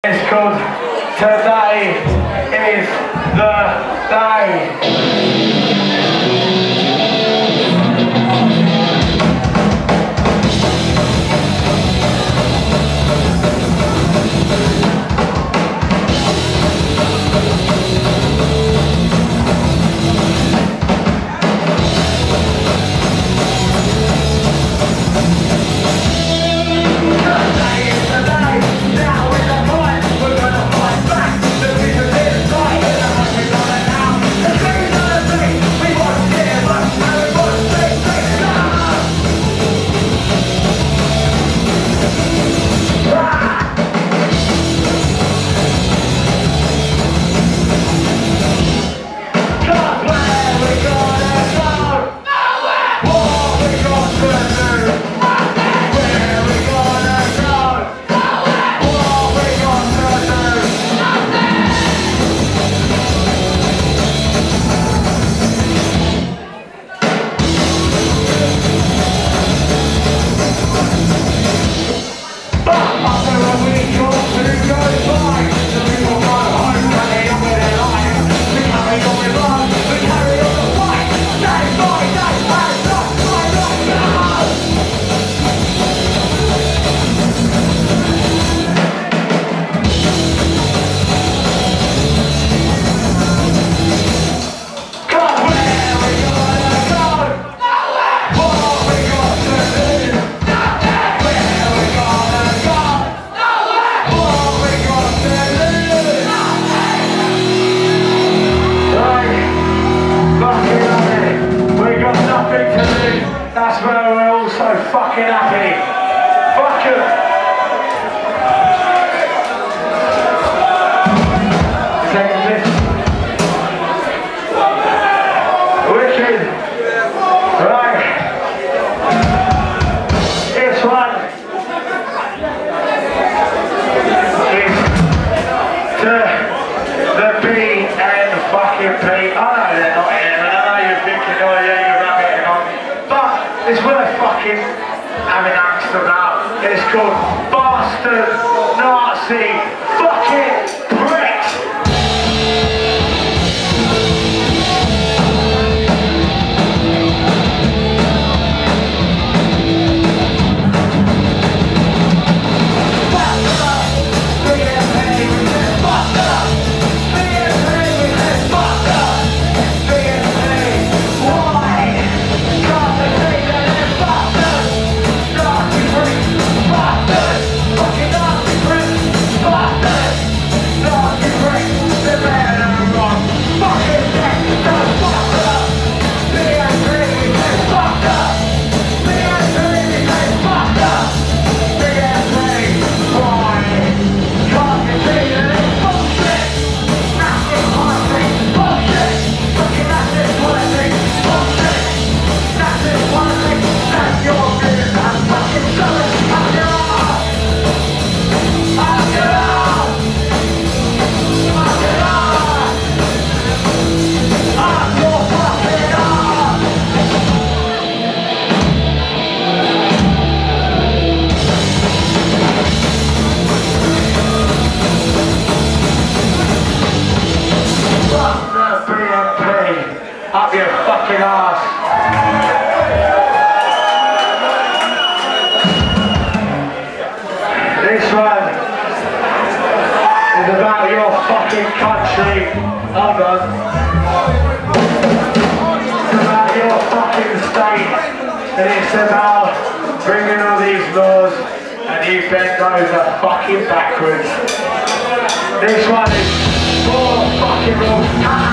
It's called Today is the Day. That's where we're all so fucking happy. Fuck it. Wicked. Right. This one is to the B and fucking P. I know they're not here, and I know you're thinking, oh yeah, you're rapping on. But it's worth fucking having angst about. It's called Bastard Nazi Fucking Pricks. Up your fucking ass. This one is about your fucking country. Hold on. It's about your fucking state. And it's about bringing all these laws and you bend over fucking backwards. This one is for fucking rules.